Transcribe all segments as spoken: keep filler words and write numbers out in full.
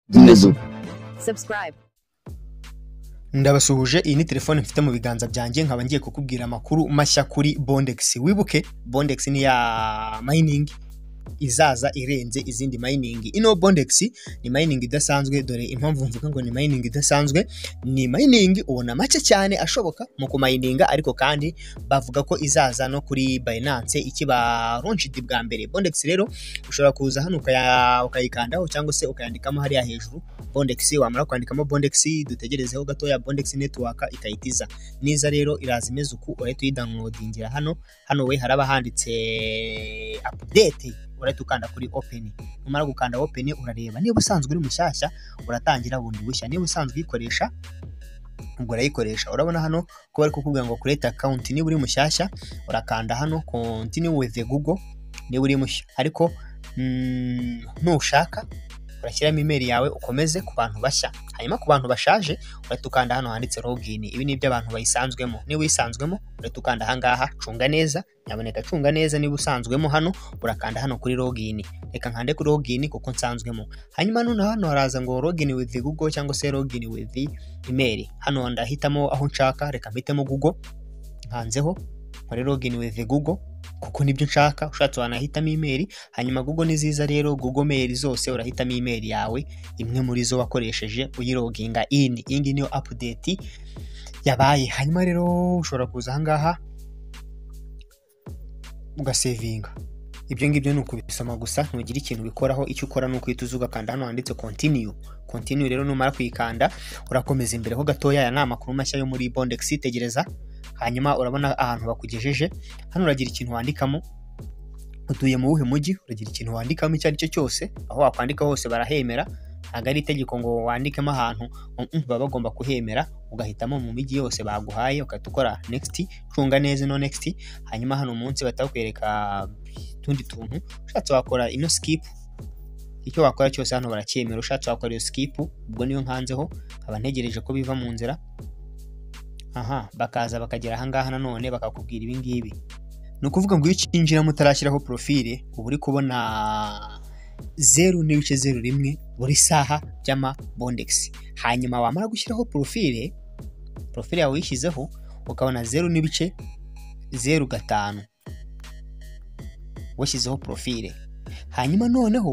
Dimezo. Subscribe. Ndabasuhuje, iyi ni telefone mfite mu biganza byanjye nkaba ngiye kukubwira amakuru mashya kuri Bondex. Wibuke Bondex ni ya mining izaza irenze izindi mining. Ino Bondex ni mining idasanzwe, dore impamvu mvuga ngo ni mining idasanzwe, ni mining ubona make cyane ashoboka mu kumininga, ariko kandi bavuga ko izaza no kuri Binance ikiba launched bwa mbere. Bondex rero ushobora kuza hano ukayikandaho cyangwa se ukayandikamo hariya hejuru Bondex, wamara kwandikamo Bondex dutegerezeho gatoya Bondex network ikayitiza. Niza rero iraza imeze uku, urahita uyidownloadingira hano hano we haraba handitse update, urahita ukanda kuri open. Numara gukanda open urareba niba usanzwe uri mushyashya uratangira bundi bushya, niba usanzwe uyikoresha ubwo urayikoresha. Urabona hano ko bari kukubwira ngo create account, niba uri mushyashya urakanda hano continue with the Google niba uri mushya, ariko mm, nushaka urashyiramo email yawe ukomeze ku bantu bashya. Hanyuma ku bantu bashaje urahita ukanda hano handitse login. Ibi ni by'abantu bayisanzwemo, niba uyisanzwemo urahita ukanda aha ngaha cunga neza, nyaboneka cunga neza. Niba usanzwemo hano urakanda hano kuri login, reka nkande kuri login kuko nsanzwemo. Hanyuma none hano haraza ngo login with Google cyangwa se login with email. Hano ndahitamo aho nshaka, reka mpitemo Google, nkanzeho muri login with Google kuko nibyo nshaka. Ushatse wanahitamo email. Hanyuma Google ni ziza rero, Google mail zose urahitamo email yawe imwe muri zo wakoresheje uyiloginga in. Iyi ngiyi niyo update yabaye. Hanyuma rero ushobora kuza aha ngaha ugasevinga. Ibyo ngibyo ni ukubisoma gusa, ntugire ikintu bikoraho. Icyo ukora ni ukwituza ugakanda hano handitse continue. Continue rero numara kuyikanda urakomeza imbere ho gatoya. Aya ni amakuru mashya yo muri Bondex, tegereza. Hanyuma urabona ahantu bakugejeje hano, uragira ikintu wandikamo. Utuye mu wuhe mujyi, uragira ikintu wandikamo icyo ari cyo cyose, aho wakwandika hose barahemera. Ntabwo ari itegeko ngo wandikemo ahantu, baba bagomba kuhemera. Ugahitamo mu mijyi yose baguhaye, ukahita ukora next, cunga neza no next. Hanyuma hano munsi batakwereka tundi tuntu, ushatse wakora ino skip. Icyo wakora cyose hano baracyemera. Ushatse wakora iyo skip, ubwo niyo nkanzeho nkaba ntegereje ko biva mu nzira. Aha, bakaza bakagera aha ngaha nanone bakakubwira ibi ngibi. Ni ukuvuga ngo iyo ukinjira mutarashyiraho profile uba uri kubona zero n'ibice zero rimwe buri saha by'ama Bondex. Hanyuma wamara gushyiraho profile, profile yawe uyishyizeho ukabona zero n'ibice zero gatanu washyizeho profile. Hanyuma noneho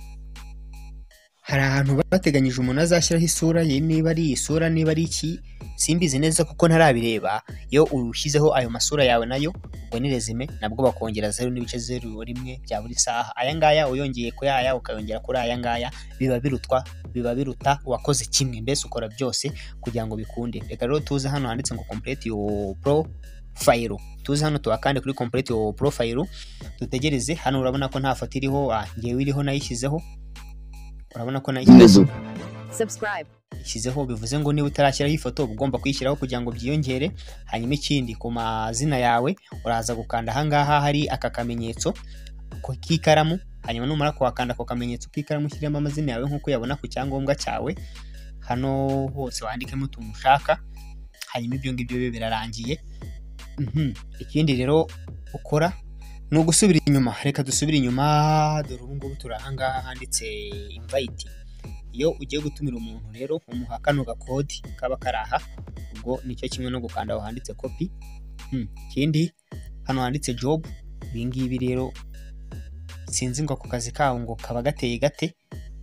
hari ahantu bateganyije umuntu azashyiraho isura ye, niba ari isura niba ari iki simbizi neza kuko ntarabireba. Iyo ushyizeho ayo masura yawe nayo ubwo ni resume, nabwo bakongera zero n'ibice zero rimwe bya buri saha. Aya ngaya uyongeye ku yaya ukayongera kuri aya ngaya biba birutwa biba biruta wakoze kimwe, mbese ukora byose kugira ngo bikunde. Reka rero tuze hano handitse ngo complete your profile. Tuze hano tuwakande kuri complete your profile dutegereze. Hano urabona ko nta foto iriho, ah ngewe iriho nayishyizeho. Urabona ko nayishyizeho. Subscribe. Ishyizeho bivuze ngo niba utarashyiraho ifoto ugomba kuyishyiraho kugira ngo byiyongere. Hanyuma ikindi ku mazina yawe uraza gukanda aha ngaha hari aka kamenyetso k'ikaramu. Hanyuma numara kuwakanda ako kamenyetso k'ikaramu ushyiremo amazina yawe nk'uko yabona ku cyangombwa cyawe. Hano hose wandikemo utuntu ushaka. Hanyuma ibyo ngibyo bibe birarangiye. Mhm. Ikindi rero ukora ni ugusubira inyuma. Reka dusubire inyuma, dore ubu ngubu turi aha ngaha handitse invite. Iyo ugiye gutumira umuntu rero umuha kano gakodi kaba karaha, ubwo nicyo kimwe no gukanda aho handitse copy. Hmm. Ikindi hano handitse job. Ibi ngibi rero sinzi ngo ku kazi kawo ngo kaba gateye gate.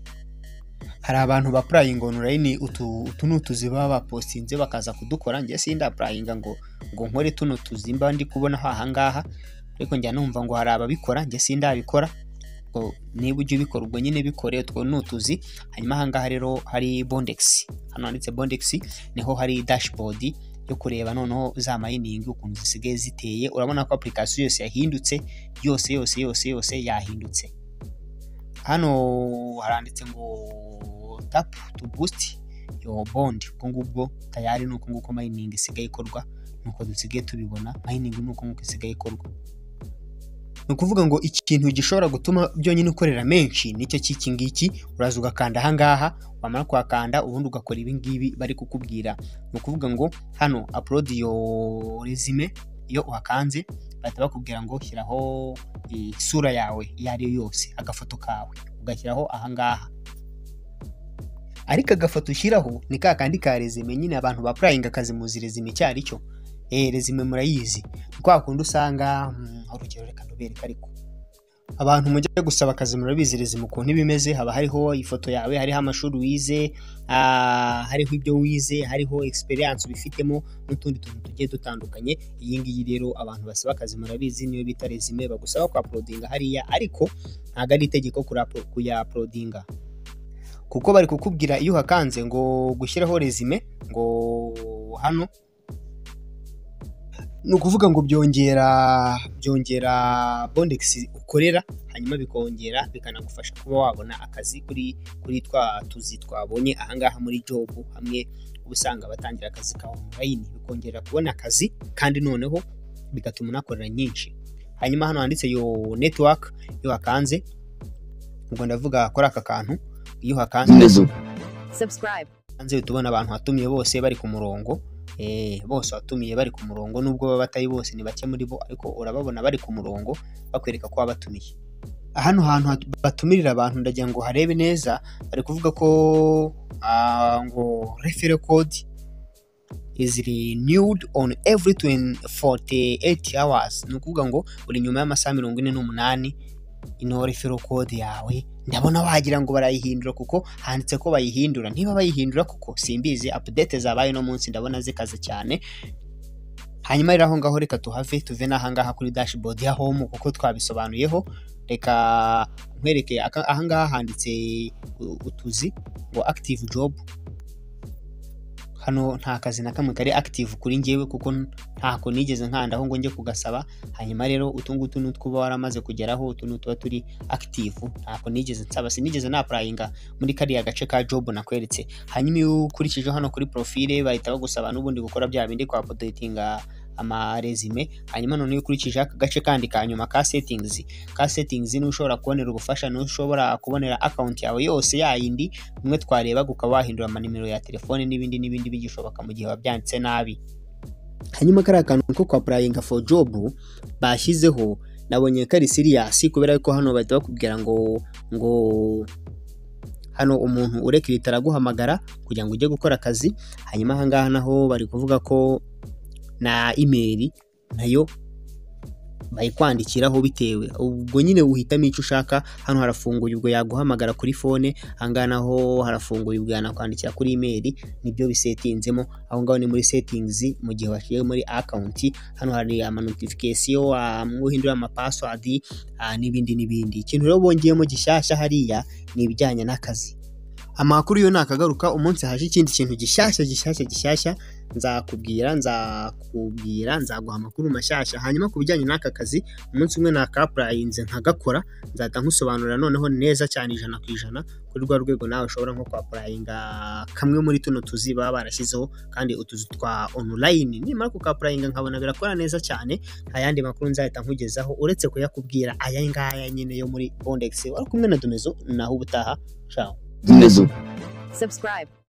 Hari abantu ba applying online, utu utu nutuzi baba bapostinze bakaza kudukora. Ngiye sinda applying ngo ngo nkore tuno tuzimba ndi kubona aha ngaha, ariko njya numva ngo hari ababikora. Ngiye sinda abikora. Niba ujye ubikora ubwo nyine bikore utwo nutuzi. Hanyuma aha ngaha rero hari Bondex. Hano handitse Bondex niho hari dashboard yo kureba noneho za mining ukuntu zisigaye ziteye. Urabona ko application yose yahindutse, yose yose yose yose yahindutse. Hano haranditse ngo tap to boost your bond. Ubwo ngubwo tayari nuko nguko mining isigaye ikorwa, nuko dusigaye tubibona. Mining nuko nguko isigaye ikorwa. Ni ukuvuga ngo ikintu gishobora gutuma byonyine ukorera menshi nicyo cy'iki ngiki. Uraza ugakanda aha ngaha, wamara kwakanda ubundi ugakora ibi ngibi bari kukubwira. Ni ukuvuga ngo hano upload your resume. Iyo uhakanze bahita bakubwira ngo shyiraho isura yawe iyo ari yo yose, agafoto kawe ugashyiraho aha ngaha. ariko agafoto ushyiraho ni ka kandi ka resume nyine abantu ba applyinga akazi muzi resume cyari cyo. Eh resume murayizi kwa kundi usanga urugero reka ndubereka ariko abantu mujye gusaba akazi murabizi resume ukuntu ibimeze haba hariho ifoto yawe hariho amashuri wize ah hariho ibyo wize hariho experience ubifitemo n'utundi tuntu tugiye dutandukanye. Iyi ngiyi rero abantu basaba akazi murabizi niyo bita resume bagusaba kwa uploadinga hariya ariko ntago ari itegeko kuya uploadinga kuko bari kukubwira iyo hakanze ngo gushyiraho resume ngo hano nukuvuga ngo byongera byongera bondex ukorera hanyuma bikongera bikanagufasha kuba wabona akazi kuri kuri twa tuzi twabonye aha ngaha muri job hamwe ubusanga batangira akazi ka online bikongera kubona akazi kandi noneho bigatuma unakorera nyinshi. Hanyuma hano handitse yo network yo hakanze ubwo ndavuga kora aka kantu iyo hakanze subscribe hanze tubona abantu hatumiye bose bari ku murongo. Eh bose watumiye bari ku murongo nubwo baba batari bose ni bake muri bo ariko urababona bari ku murongo bakwereka ko abatumiye. Hano hantu batumirira abantu ndagira ngo harebe neza bari kuvuga ko uh, ngo referral code is renewed on every forty-eight hours. Nukuvuga ngo uri nyuma y'amasaha mirongo ine n'umunani ino referral code yawe ndabona wagira ngo barayihindura kuko handitse ko bayihindura. Niba bayihindura kuko simbizi update zabaye no munsi ndabona zikaze cyane. Hanyuma rero aho ngaho reka tuhave tuve naha ngaha kuri dashboard ya home kuko twabisobanuyeho. Reka nkwereke aha ngaha handitse utuzi ngo active job. Hano nta kazi na kamwe kari active kuri ngewe kuko ntako nigeze nkandaho ngo nge kugasaba. Hanyuma rero utungutu n'utwuba waramaze kugeraho utuntu tuba turi active ntako nigeze nsaba sinigeze na applyinga muri kariya gace ka job nakweretse. Hanyuma iyo ukurikije hano kuri profile bahita bagusaba n'ubundi gukora bya bindi kwa updatinga ama resume. Hanyuma none iyo ukurikije aka gace kandi kanyuma ka settings ka settings ni ushobora kubonera ubufasha no ushobora kubonera account yawe yose yayindi umwe twareba gukaba wahindura ama nimero ya telefone n'ibindi n'ibindi bigishoboka mu gihe wabyanditse nabi. Hanyuma kari akantu ko kwa applyinga for job bashyizeho nabonye kari serious kubera ko hano bahita bakubwira ngo ngo hano umuntu urekirita araguhamagara kugira ngo ujye gukora akazi. Hanyuma aha ngaha naho bari kuvuga ko na email nayo bayikwandikiraho bitewe ubwo nyine uhitamo icyo ushaka. Hano harafunguye ubwo yaguhamagara kuri phone hanga naho harafunguye ubwo yanakwandikira kuri email nibyo bisetinzemo aho ngaho ni muri settings mu gihe washiye muri account. Hano hari ama notification amuhindura ama password n'ibindi n'ibindi. Ikintu rero bongeyemo gishyashya hariya ni ibijyanye n'akazi. Amakuru yo nakagaruka umunsi haje ikindi kintu gishyashya gishyashya gishyashya nzakubwira nzakubwira nzaguha amakuru mashyashya. Hanyuma kubijyanye n'aka kazi umunsi umwe naka applyinze nkagakora nzata nkusobanurira noneho neza cyane ijana ku ijana kuri rwa rwego nawe ushobora nko kwa applyinga kamwe muri tuno tuzi baba barashyizeho kandi utuzi twa online. Nimara ku applyinga nkabona birakora neza cyane ayandi makuru nzahita nkugezaho uretse kuyakubwira aya ngaya nyine yo muri Bondex. Wari kumwe na Dumezo naho ubutaha ciao. subscribe